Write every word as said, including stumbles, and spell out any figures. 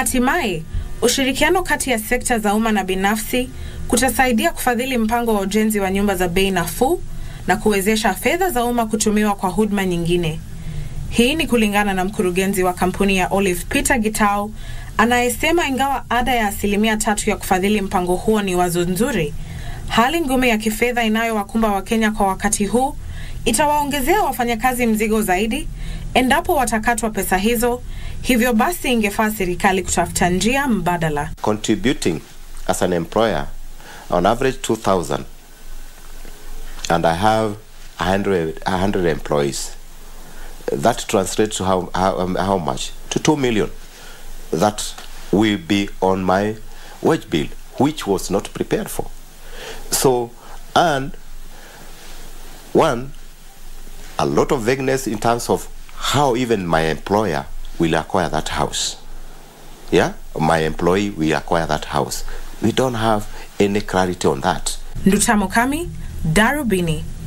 Hatimaye, ushirikiano kati ya sekta za umma na binafsi kutasaidia kufadhili mpango wa ujenzi wa nyumba za bei nafuu na kuwezesha fedha za umma kutumiwa kwa huduma nyingine. Hii ni kulingana na mkurugenzi wa kampuni ya Olive Peter Gitau, anayesema ingawa ada ya asilimia tatu ya kufadhili mpango huo ni wazo nzuri, hali ngumu ya kifedha inayowakumba Wakenya kwa wakati huu itawaongezea wafanyakazi mzigo zaidi endapo watakatwa pesa hizo. Hivyo basi ingefaa serikali kutafuta njia mbadala. Contributing as an employer on average two thousand, and I have one hundred employees. That translates to how, how, um, how much? To two million. That will be on my wage bill, which was not prepared for. So, and one, a lot of vagueness in terms of how even my employer will acquire that house. Yeah? My employee will acquire that house. We don't have any clarity on that. Nduta Mokami, Darubini.